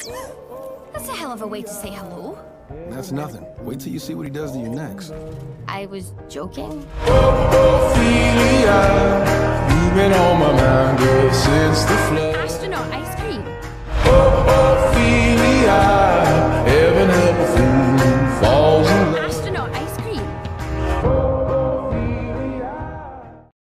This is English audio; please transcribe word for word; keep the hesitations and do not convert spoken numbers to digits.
That's a hell of a way to say hello. That's nothing. Wait till you see what he does to you next. I was joking. Ophelia, you've been on my mind ever since the flood.